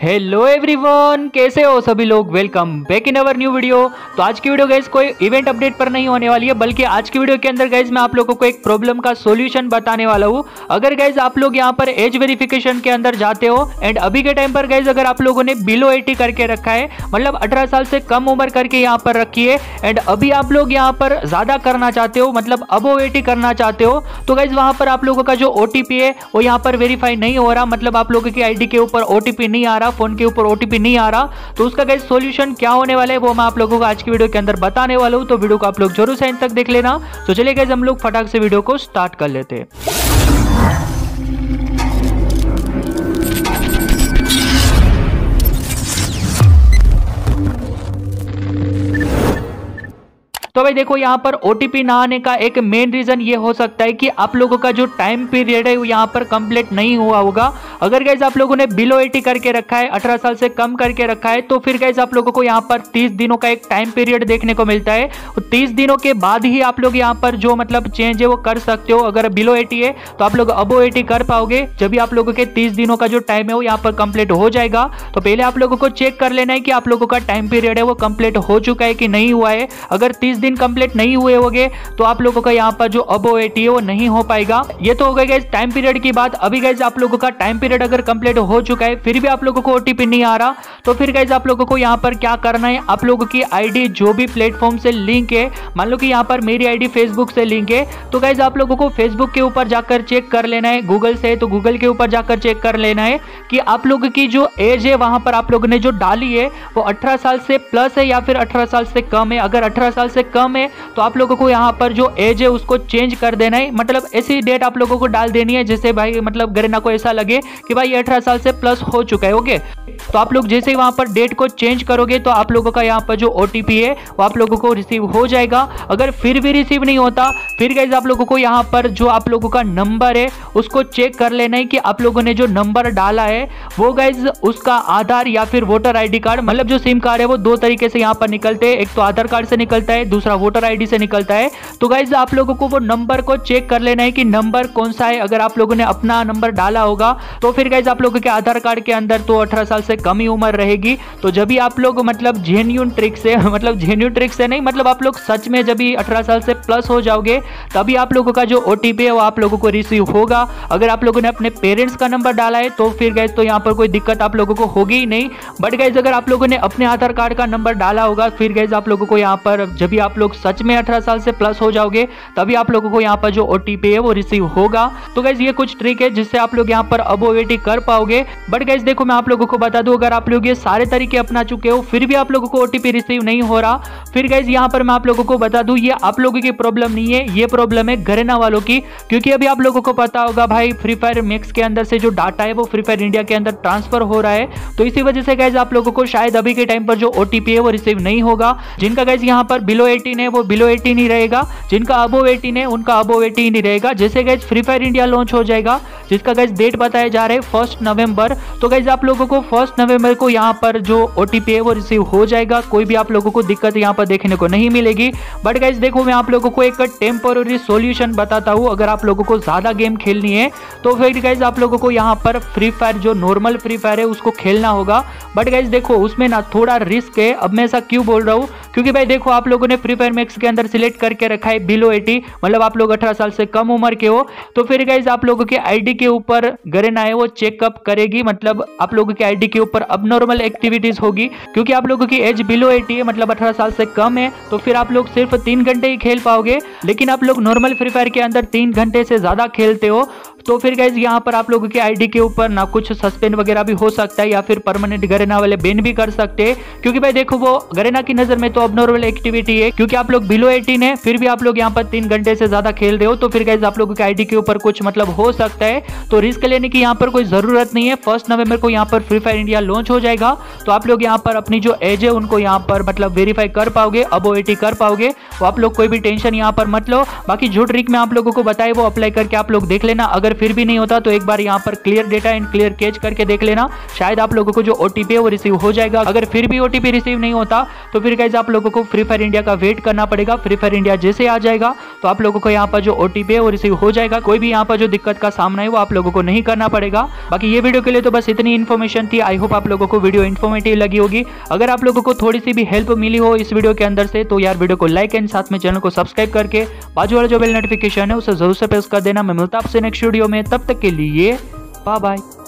Hello everyone, कैसे हो सभी लोग। Welcome back in our new video. तो आज की वीडियो गाइज कोई इवेंट अपडेट पर नहीं होने वाली है, बल्कि आज की वीडियो के अंदर गाइज मैं आप लोगों को एक प्रॉब्लम का सॉल्यूशन बताने वाला हूँ। अगर गाइज आप लोग यहाँ पर एज वेरिफिकेशन के अंदर जाते हो एंड अभी के टाइम पर गाइज अगर आप लोगों ने बिलो 80 करके रखा है, मतलब 18 साल से कम उम्र करके यहाँ पर रखी है एंड अभी आप लोग यहाँ पर ज्यादा करना चाहते हो, मतलब अबो 80 करना चाहते हो, तो गाइज वहां पर आप लोगों का जो ओटीपी है वो यहाँ पर वेरीफाई नहीं हो रहा, मतलब आप लोगों की आईडी के ऊपर ओटीपी नहीं आ रहा, फोन के ऊपर ओटीपी नहीं आ रहा। तो उसका गाइस सॉल्यूशन क्या होने वाला है वो मैं आप लोगों को आज की वीडियो के अंदर बताने वाला हूं। तो वीडियो को आप लोग जरूर से अंत तक देख लेना। तो चलिए गाइस हम लोग फटाक से वीडियो को स्टार्ट कर लेते हैं। तो भाई देखो, यहाँ पर ओटीपी ना आने का एक मेन रीजन ये हो सकता है कि आप लोगों का जो टाइम पीरियड है वो यहाँ पर कंप्लीट नहीं हुआ होगा। अगर गाइज आप लोगों ने बिलो 80 करके रखा है, 18 साल से कम करके रखा है, तो फिर गाइज आप लोगों को यहाँ पर 30 दिनों का एक टाइम पीरियड देखने को मिलता है। 30 दिनों के बाद ही आप लोग यहाँ पर जो मतलब चेंज है वो कर सकते हो। अगर बिलो 80 है तो आप लोग अबो 80 कर पाओगे जब भी आप लोगों के 30 दिनों का जो टाइम है वो यहाँ पर कंप्लीट हो जाएगा। तो पहले आप लोगों को चेक कर लेना है कि आप लोगों का टाइम पीरियड है वो कंप्लीट हो चुका है कि नहीं हुआ है। अगर 30 दिन कंप्लीट नहीं हुए होंगे तो आप लोगों का यहाँ पर जो अबो 80 है वो नहीं हो पाएगा। ये तो हो गया गाइस टाइम पीरियड की बात। अभी गाइस आप लोगों का टाइम पीरियड अगर कंप्लीट हो चुका है फिर भी आप लोगों को ओटीपी नहीं आ रहा, तो फिर गाइस आप लोगों को यहाँ पर क्या करना है, आप लोगों की आईडी जो भी प्लेटफॉर्म से लिंक है, मान लो कि यहाँ पर मेरी आईडी फेसबुक से लिंक है, तो गाइस आप लोगों को फेसबुक के ऊपर जाकर चेक कर लेना है। गूगल से तो गूगल के ऊपर जाकर चेक कर लेना है कि आप लोगों की जो एज है वहां पर आप लोगों ने जो डाली है वो 18 साल से प्लस है या फिर 18 साल से कम है। अगर 18 साल से कम है तो आप लोगों को यहाँ पर जो एज है उसको चेंज कर देना है, मतलब ऐसी डेट आप लोगों को डाल देनी है जिससे भाई मतलब गरेना को ऐसा लगे कि भाई 18 साल से प्लस हो चुका है। ओके, तो आप लोग जैसे ही वहां पर डेट को चेंज करोगे तो आप लोगों का यहाँ पर जो ओटीपी है वो आप लोगों को रिसीव हो जाएगा। अगर फिर भी रिसीव नहीं होता फिर गाइस आप लोगों को यहाँ पर जो आप लोगों का नंबर है उसको चेक कर लेना है कि आप लोगों ने जो नंबर डाला है वो गाइस उसका आधार या फिर वोटर आईडी कार्ड, मतलब जो सिम कार्ड है वो दो तरीके से यहाँ पर निकलते हैं, एक तो आधार कार्ड से निकलता है, दूसरा वोटर आईडी से निकलता है। तो गाइस आप लोगों को वो नंबर को चेक कर लेना है कि नंबर कौन सा है। अगर आप लोगों ने अपना नंबर डाला होगा तो फिर गाइस आप लोगों के आधार कार्ड के अंदर तो 18 साल से कम ही उम्र रहेगी। तो जब भी आप लोग मतलब जेन्युइन ट्रिक से मतलब जेन्युइन ट्रिक से नहीं, मतलब आप लोग सच में जब भी 18 साल से प्लस हो जाओगे तभी आप लोगों का जो ओटीपी है वो आप लोगों को रिसीव होगा। अगर आप लोगों ने अपने पेरेंट्स का नंबर डाला है तो फिर गाइस तो यहाँ पर कोई दिक्कत आप लोगों को होगी ही नहीं। बट गाइस अगर आप लोगों ने अपने आधार कार्ड का नंबर डाला होगा फिर गाइस आप लोगों को यहाँ पर जब भी आप लोग सच में 18 साल से प्लस हो जाओगे तभी आप लोगों को यहाँ पर जो ओटीपी है वो रिसीव होगा। तो गाइस ये कुछ ट्रिक है जिससे आप लोग यहाँ पर अबो 80 कर पाओगे। बट गाइस देखो, मैं आप लोगों को बता दूं, अगर आप लोग ये सारे तरीके अपना चुके हो फिर भी आप लोगों को ओटीपी रिसीव नहीं हो रहा, फिर गाइस यहाँ पर मैं आप लोगों को बता दूं ये आप लोगों की प्रॉब्लम नहीं है, ये प्रॉब्लम है गरेना वालों की। क्योंकि अभी आप लोगों को पता होगा भाई फ्री फायर मैक्स के अंदर से जो डाटा है वो फ्री फायर इंडिया के अंदर ट्रांसफर हो रहा है, तो इसी वजह से गाइस आप लोगों को शायद अभी के टाइम पर जो ओटीपी है वो रिसीव नहीं होगा। जिनका गाइस यहाँ पर बिलो 18 है वो बिलो 18 ही रहेगा, जिनका अबो 18 है उनका अबो 18 ही नहीं रहेगा। जैसे guys Free Fire India launch हो जाएगा जिसका गाइस डेट बताया जा रहा है 1 नवंबर, तो गाइस आप लोगों को 1 नवंबर को यहाँ पर जो ओटीपी है वो रिसीव हो जाएगा। कोई भी आप लोगों को दिक्कत यहाँ पर देखने को नहीं मिलेगी। बट गाइस देखो, मैं आप लोगों को एक टेम्पोररी सॉल्यूशन बताता हूँ। अगर आप लोगों को ज्यादा गेम खेलनी है तो फिर गाइस आप लोगों को यहाँ पर फ्री फायर जो नॉर्मल फ्री फायर है उसको खेलना होगा। बट गाइस देखो उसमें ना थोड़ा रिस्क है। अब मैं ऐसा क्यों बोल रहा हूँ, क्योंकि भाई देखो आप लोगों ने फ्री फायर मैक्स के अंदर सिलेक्ट करके रखा है बिलो 80, मतलब आप लोग 18 साल से कम उम्र के हो, तो फिर गाइस आप लोगों के आईडी के ऊपर गरेना है वो चेकअप करेगी, मतलब आप लोगों के आईडी के ऊपर अबनॉर्मल एक्टिविटीज होगी। क्योंकि आप लोगों की एज बिलो 80 है, मतलब 18 साल से कम है, तो फिर आप लोग सिर्फ 3 घंटे ही खेल पाओगे। लेकिन आप लोग नॉर्मल फ्री फायर के अंदर 3 घंटे से ज्यादा खेलते हो तो फिर गाइस यहाँ पर आप लोगों के आईडी के ऊपर ना कुछ सस्पेंड वगैरह भी हो सकता है या फिर परमानेंट गरेना वाले बैन भी कर सकते हैं। क्योंकि भाई देखो वो गरेना की नजर में तो अबनॉर्मल एक्टिविटी है, क्योंकि आप लोग बिलो 18 है फिर भी आप लोग यहाँ पर 3 घंटे से ज्यादा खेल रहे हो, तो फिर गाइस आप लोगों के आईडी के ऊपर कुछ मतलब हो सकता है। तो रिस्क लेने की यहाँ पर कोई जरूरत नहीं है। 1 नवंबर को यहाँ पर फ्री फायर इंडिया लॉन्च हो जाएगा, तो आप लोग यहाँ पर अपनी जो एज है उनको यहाँ पर मतलब वेरीफाई कर पाओगे, अबो 80 कर पाओगे। तो आप लोग कोई भी टेंशन यहाँ पर मत लो। बाकी जो ट्रिक मैं आप लोगों को बताया वो अप्लाई करके आप लोग देख लेना। अगर अगर फिर भी नहीं होता तो एक बार यहाँ पर clear data and clear cache करके देख लेना, शायद आप लोगों को जो ओटीपी है वो रिसीव हो जाएगा। अगर फिर भी ओटीपी रिसीव नहीं होता तो फिर गाइस आप लोगों को फ्री फायर इंडिया का वेट करना पड़ेगा। फ्री फायर इंडिया जैसे आ जाएगा तो आप लोगों को यहाँ पर जो ओटीपी है वो रिसीव हो जाएगा। कोई भी यहाँ पर जो दिक्कत का सामना है वो आप लोगों को नहीं करना पड़ेगा। बाकी ये वीडियो के लिए तो बस इतनी इन्फॉर्मेशन थी। आई होप आप लोगों को वीडियो इन्फॉर्मेटिव लगी होगी। अगर आप लोगों को थोड़ी सी भी हेल्प मिली हो इस वीडियो के अंदर से तो यार वीडियो को लाइक एंड साथ में चैनल को सब्सक्राइब करके बाजू वाला जो बेल नोटिफिकेशन है उसे जरूर से प्रेस कर देना। मैं मिलता आपसे नेक्स्ट वीडियो में, तब तक के लिए बाय बाय।